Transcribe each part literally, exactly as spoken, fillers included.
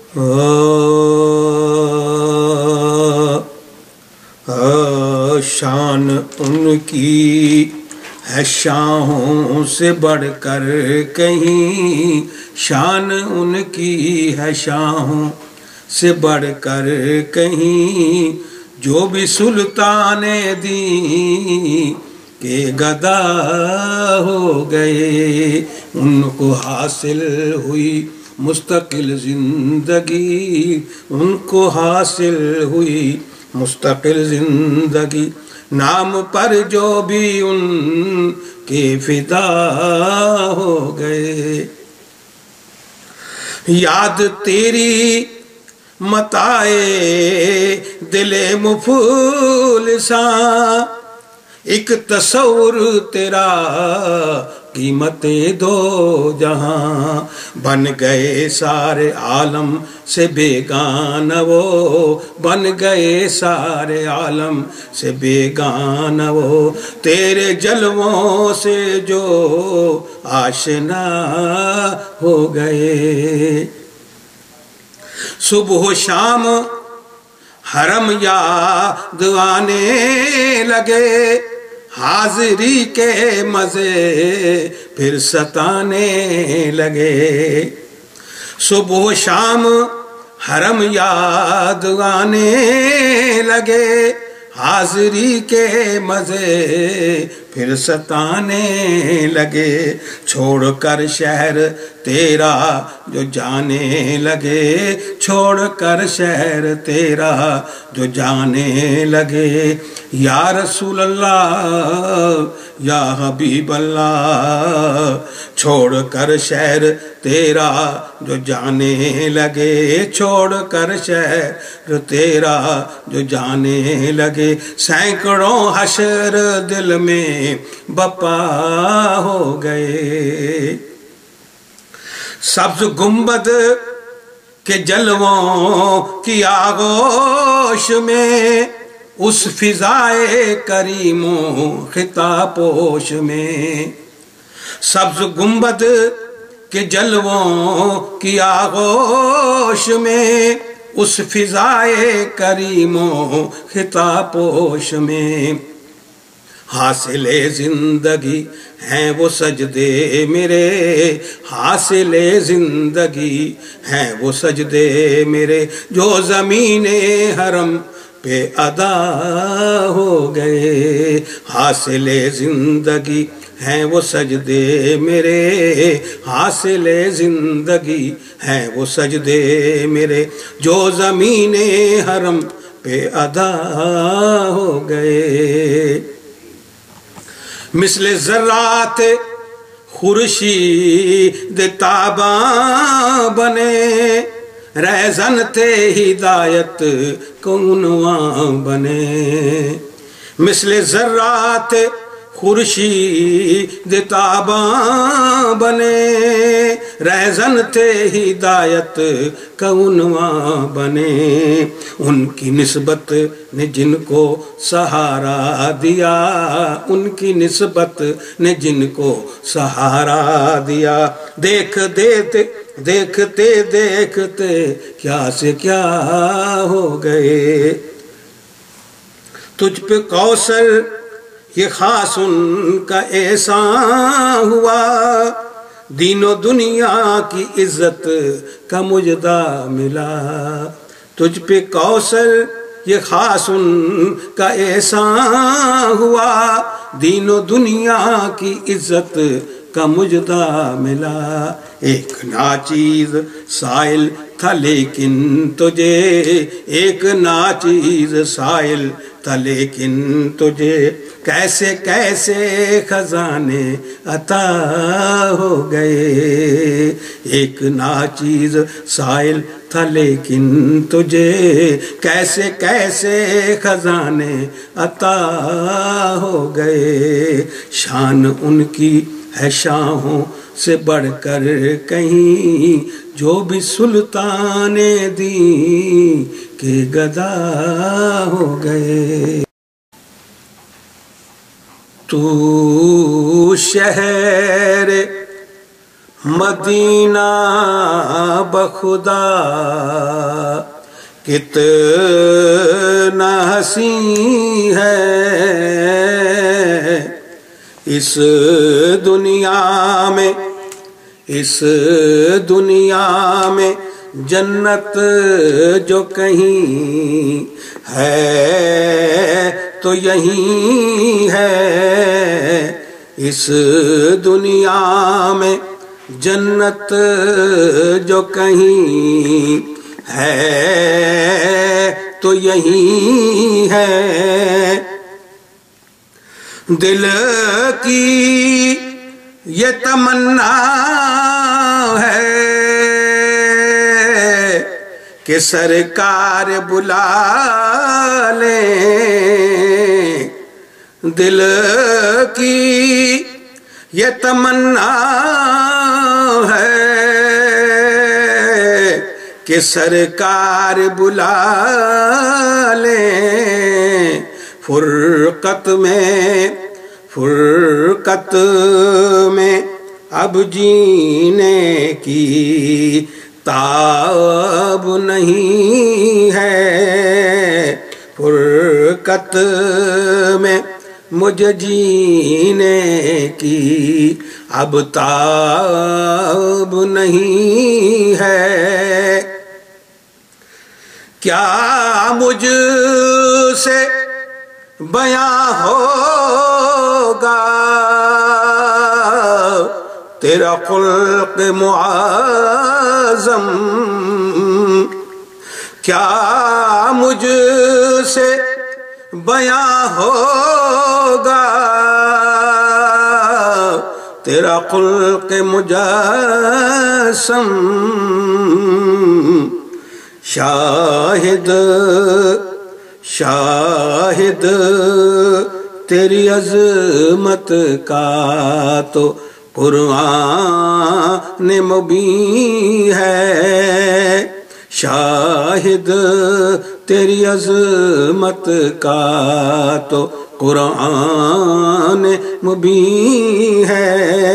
شان ان کی ہے شاہوں سے بڑھ کر کہیں، شان ان کی ہے شاہوں سے بڑھ کر کہیں، جو بھی سلطان دین کے گدا ہو گئے، ان کو حاصل ہوئی مستقل زندگی، ان کو حاصل ہوئی مستقل زندگی، نام پر جو بھی ان کے فدا ہو گئے۔ یاد تیری متائے دل مفلساں، ایک تصور تیرا قیمت دو جہاں، بن گئے سارے عالم سے بیگانہ وہ، بن گئے سارے عالم سے بیگانہ وہ، تیرے جلووں سے جو آشنا ہو گئے۔ صبح و شام حرم یاد آنے لگے، حاضری کے مزے پھر ستانے لگے، صبح و شام حرم یاد آنے لگے، حاضری کے مزے پھر ستانے لگے، چھوڑ کر شہر تیرا جو جانے لگے، چھوڑ کر شہر تیرا جو جانے لگے، یا رسول اللہ یا حبیب اللہ، چھوڑ کر شہر تیرا جو جانے لگے، چھوڑ کر شہر تیرا جو جانے لگے، سینکڑوں حشر دل میں بپا ہو گئے، سبز گنبد کے جلووں کی آغوش میں، اس فضائے کریموں خطا پوش میں، سبز گنبد کے جلووں کی آغوش میں، اس فضائے کریموں خطا پوش میں، حاصل زندگی ہیں وہ سجدے میرے، حاصل زندگی ہیں وہ سجدے میرے، جو زمین حرم پہ ادا ہو گئے، حاصل زندگی ہیں وہ سجدے میرے، حاصل زندگی ہیں وہ سجدے میرے، جو زمین حرم پہ ادا ہو گئے۔ مثل ذرات خورشید تاباں بنے، ریزن تھے ہدایت کنواں بنے، مثل ذرات خورشید تاباں بنے، ریزن تھے ہدایت کنواں بنے، ان کی نسبت نے جن کو سہارا دیا، ان کی نسبت نے جن کو سہارا دیا، دیکھ دیتے دیکھتے دیکھتے کیا سے کیا ہو گئے، تجھ پہ کوثر یہ خاص ان کا احسان ہوا، دین و دنیا کی عزت کا مجدہ ملا، تجھ پہ کوثر یہ خاص ان کا احسان ہوا، دین و دنیا کی عزت کا مجدہ ملا، ایک ناچیز سائل تھا لیکن تجھے، ایک ناچیز سائل تھا لیکن تجھے، کیسے کیسے خزانے عطا ہو گئے، ایک ناچیز سائل تھا لیکن تجھے، کیسے کیسے خزانے عطا ہو گئے، شان ان کی ہے شاہوں سے بڑھ کر کہیں، جو بھی سلطان دین کے گدا ہو گئے۔ تو شہر مدینہ بخدا کتنا حسین ہے، اس دنیا میں اس دنیا میں جنت جو کہیں ہے تو یہی ہے، اس دنیا میں جنت جو کہیں ہے تو یہی ہے۔ دل کی یہ تمنا ہے کہ سرکار بلا لیں، دل کی یہ تمنا ہے کہ سرکار بلا لیں، فرقت میں فرقت میں اب جینے کی تاب نہیں ہے، فرقت میں مجھے جینے کی اب تاب نہیں ہے۔ کیا مجھ سے بیاں ہوگا تیرا خلق معظم، کیا مجھ سے بیاں ہوگا تیرا خلق مجسم، شاہد شاہد تیری عظمت کا تو قرآن مبین ہے، شاہد تیری عظمت کا تو قرآن مبین ہے۔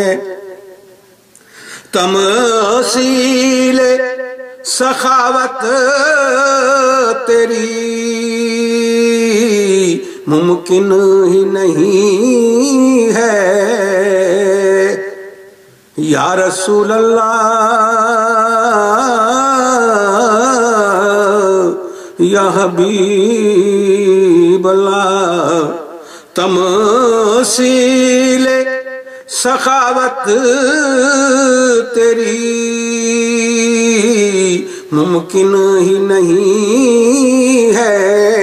تمثیل سخاوت تیری ممکن ہی نہیں ہے، یا رسول اللہ یا حبیب اللہ، تمثیل سخاوت تیری ممکن ہی نہیں ہے،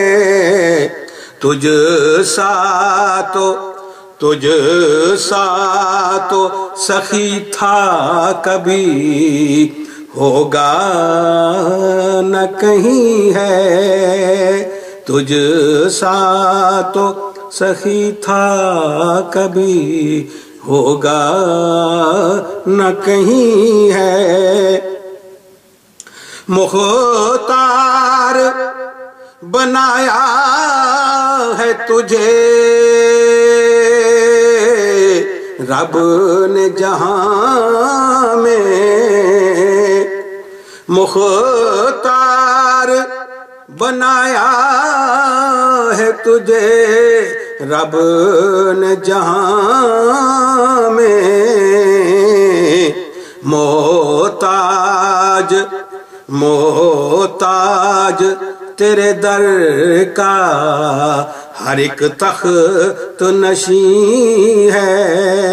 تجھ سا تو تجھ سا تو سخی تھا کبھی، ہوگا نہ کہیں ہے، تجھ سا تو سخی تھا کبھی، ہوگا نہ کہیں ہے۔ مختار بنایا ہے تجھے رب نے جہاں میں، مختار بنایا ہے تجھے رب نے جہاں میں، محتاج محتاج تیرے در کا ہر ایک تخت نشین ہے،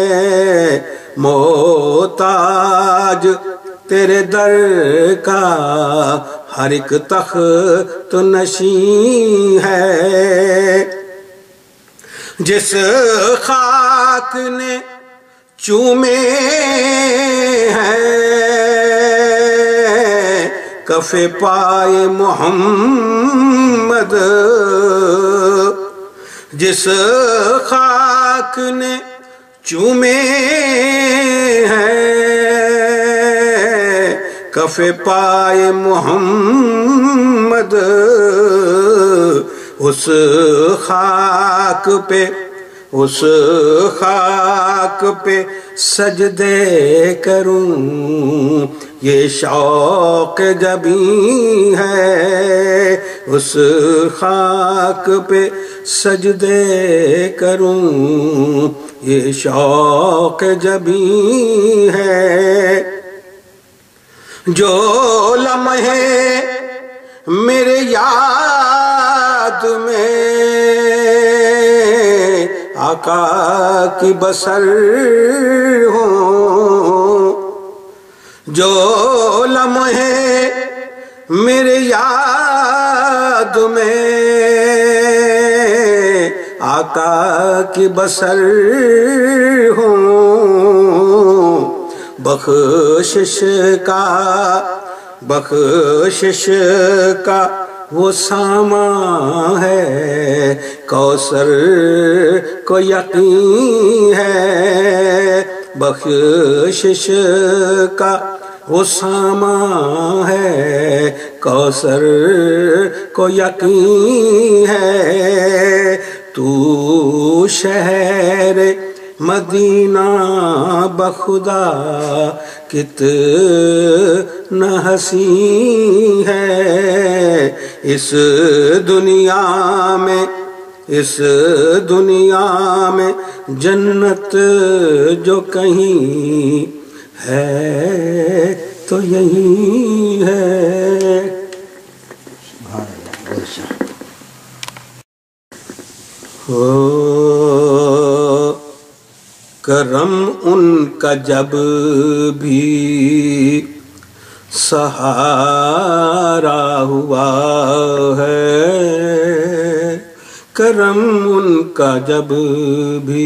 محتاج تیرے در کا ہر ایک تخت نشین ہے، جس خاک نے چومے ہیں کف پائے محمد، جس خاک نے چومے ہیں کف پائے محمد، اس خاک پہ اس خاک پہ سجدے کروں، یہ شوق جبیں ہے اس خاک پہ سجدے کروں، یہ شوق جبیں ہے۔ جو لمحے میرے یاد میں آقا کی بسر ہوں، جو لمحے میرے یاد میں آقا کی بسر ہوں، بخشش کا بخشش کا وہ سامان ہے، کوثر کو یقین ہے، بخشش کا وہ سامان ہے، کوثر کو یقین ہے۔ تو شہر مدینہ بخدا کتنا حسین ہے، اس دنیا میں اس دنیا میں جنت جو کہیں ہے تو یہی ہے۔ کرم ان کا جب بھی سہارا ہوا ہے، کرم ان کا جب بھی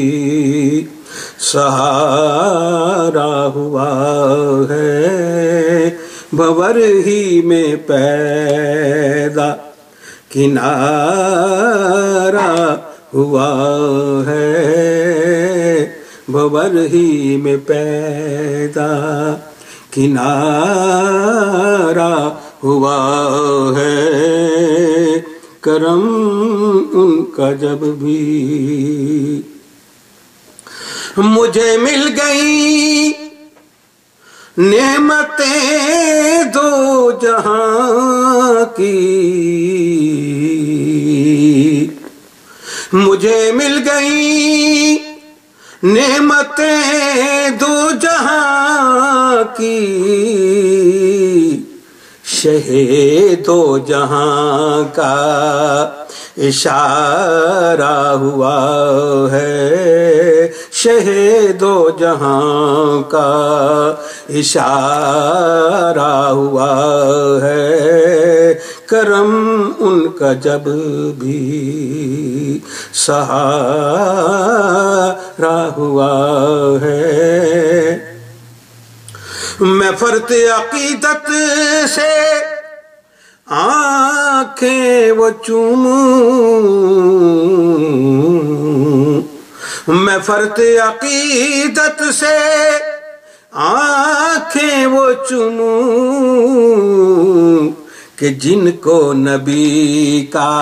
سہارا ہوا ہے، بھور ہی میں پیدا کنارہ ہوا ہے، بھور ہی میں پیدا کنارہ ہوا ہے، کرم ان کا جب بھی۔ مجھے مل گئی نعمتیں دو جہاں کی، مجھے مل گئی نعمتیں دو جہاں کی، شہ دو جہاں کا اشارہ ہوا ہے، شہ دو جہاں کا اشارہ ہوا ہے، کرم ان کا جب بھی سہارا ہوا ہے۔ میں فرط عقیدت سے آنکھیں وہ چوموں، میں فرط عقیدت سے آنکھیں وہ چوموں، کہ جن کو نبی کا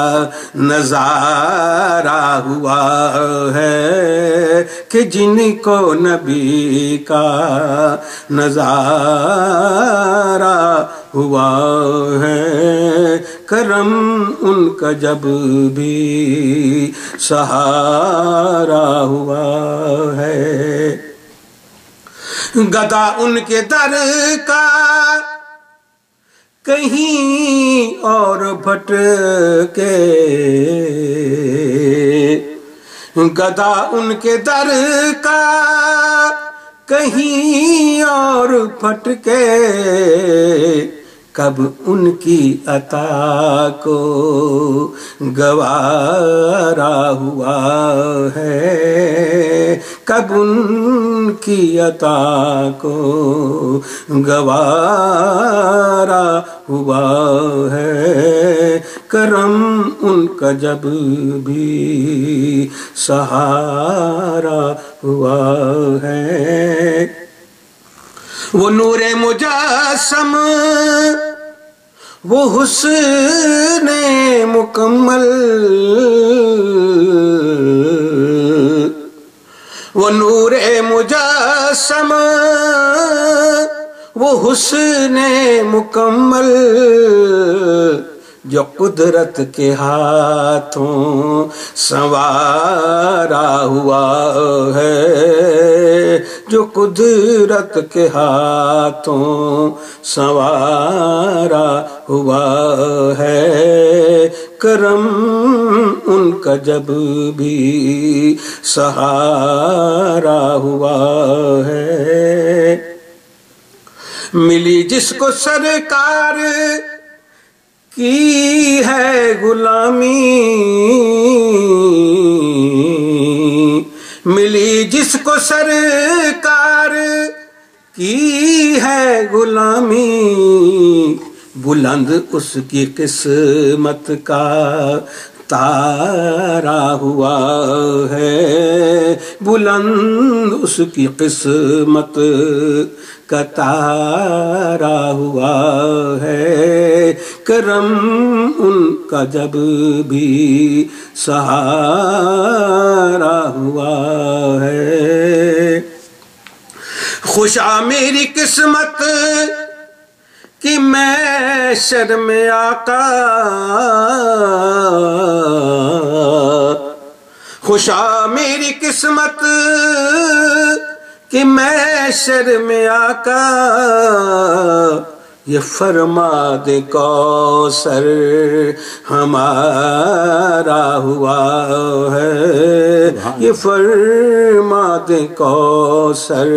نظارہ ہوا ہے، کہ جن کو نبی کا نظارہ ہوا ہے، کرم ان کا جب بھی سہارا ہوا ہے۔ گدا ان کے در کا کہیں اور بھٹکے، گدا ان کے در کا کہیں اور بھٹکے، کب ان کی عطا کو گوارا ہوا ہے، کب ان کی عطا کو گوارا ہوا ہے، کرم ان کا جب بھی سہارا ہوا ہے۔ وہ نور مجسم، وہ حسن مکمل، وہ نور مجسم مجسم وہ حسن مکمل جو قدرت کے ہاتھوں سنوارا ہوا ہے، جو قدرت کے ہاتھوں سنوارا ہوا ہے، کرم ان کا جب بھی سہارا ہوا ہے۔ ملی جس کو سرکار کی ہے غلامی، ملی جس کو سرکار کی ہے غلامی، بلند اس کی قسمت کا تارا ہوا ہے، بلند اس کی قسمت کا تارا ہوا ہے، کرم ان کا جب بھی سہارا ہوا ہے۔ خوشا میری قسمت کہ میں شرم آقا، خوشا میری قسمت کہ میں شرم آقا، یہ فرما دے کوثر ہمارا ہوا ہے، یہ فرما دے کوثر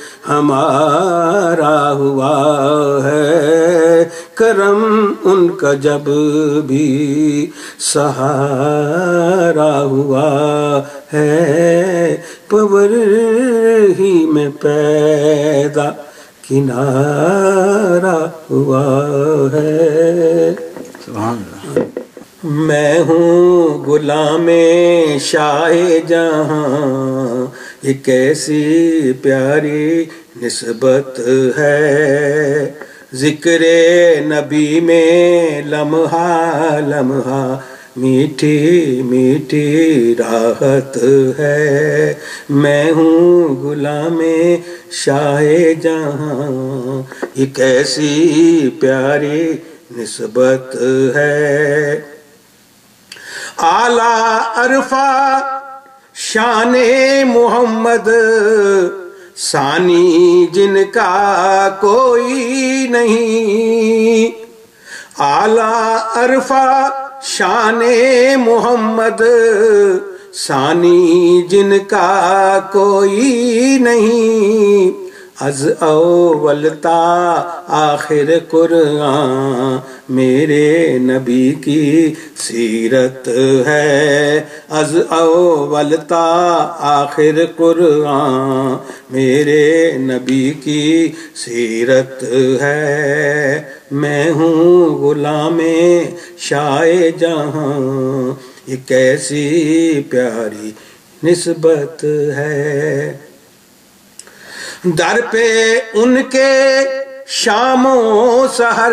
ہمارا ہوا ہے، کرم ان کا جب بھی سہارا ہوا ہے، پور ہی میں پیدا کنارہ ہوا ہے۔ سبحان اللہ۔ میں ہوں غلام شاہ جہاں، یہ کیسی پیاری نسبت ہے، ذکر نبی میں لمحہ لمحہ میٹھی میٹھی راحت ہے۔ میں ہوں غلام شاہ جہاں، یہ کیسی پیاری نسبت ہے، اعلیٰ عرفہ شان محمد، ثانی جن کا کوئی نہیں، اعلیٰ عرفہ شان محمد، ثانی جن کا کوئی نہیں، از اول تا آخر قرآن میرے نبی کی سیرت ہے، از اول تا آخر قرآن میرے نبی کی سیرت ہے۔ میں ہوں غلام شاہ جہاں، یہ کیسی پیاری نسبت ہے، در پہ ان کے شام و سحر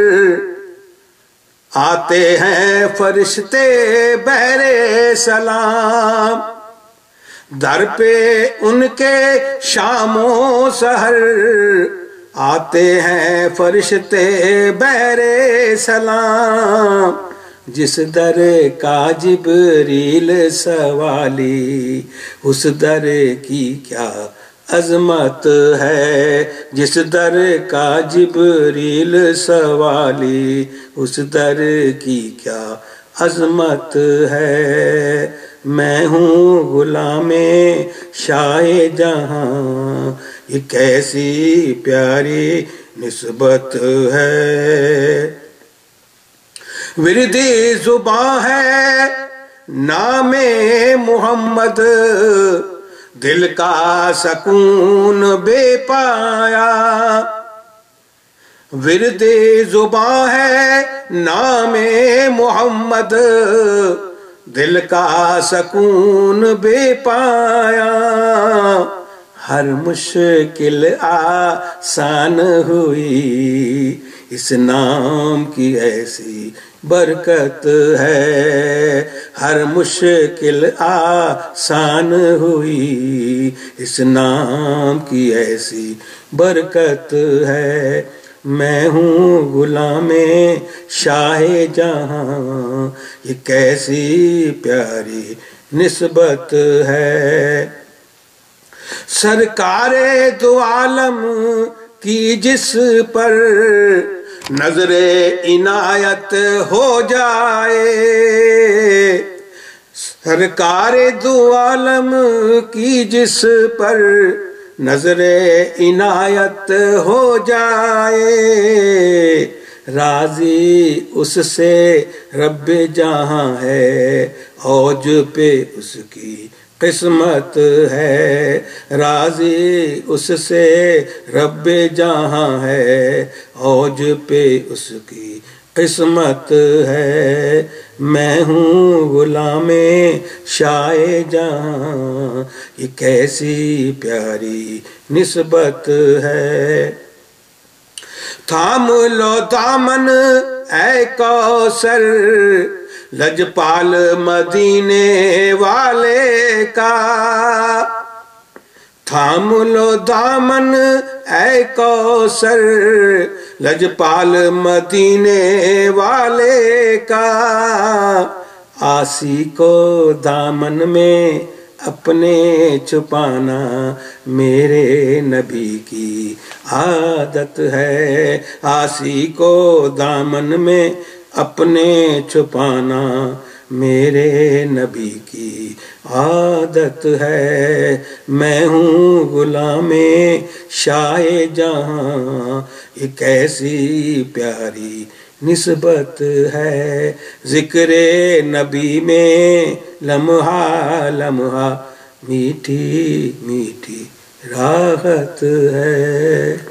آتے ہیں فرشتے بہر سلام، در پہ ان کے شام و سحر آتے ہیں فرشتے بہر سلام، جس در کا جبریل سوالی اس در کی کیا عظمت ہے، جس در کا جبریل سوالی اس در کی کیا عظمت ہے۔ میں ہوں غلام شاہ جہاں، یہ کیسی پیاری نسبت ہے، ورد زباں ہے نام محمد، دل کا سکون بے پایا، ورد زباں ہے نام محمد، دل کا سکون بے پایا، ہر مشکل آسان ہوئی اس نام کی ایسی برکت ہے، ہر مشکل آسان ہوئی، اس نام کی ایسی برکت ہے۔ میں ہوں غلام شاہ جہاں، یہ کیسی پیاری نسبت ہے۔ سرکار دو عالم کی جس پر نظر عنایت ہو جائے، سرکار دو عالم کی جس پر نظر عنایت ہو جائے، راضی اس سے رب جہاں ہے، اوج پہ اس کی قسمت ہے، راضی اس سے رب جہاں ہے، اوج پہ اس کی قسمت ہے۔ میں ہوں غلام شاہ جہاں، یہ کیسی پیاری نسبت ہے۔ تھام لو دامن اے کوثر، لجپال مدینے والے کا، تھام لو دامن اے کوثر، لجپال مدینے والے کا، آسی کو دامن میں اپنے چھپانا میرے نبی کی عادت ہے، آسی کو دامن میں اپنے چھپانا میرے نبی کی عادت ہے۔ میں ہوں غلام شاہ جہاں، یہ کیسی پیاری نسبت ہے۔ ذکر نبی میں لمحہ لمحہ میٹھی میٹھی راحت ہے۔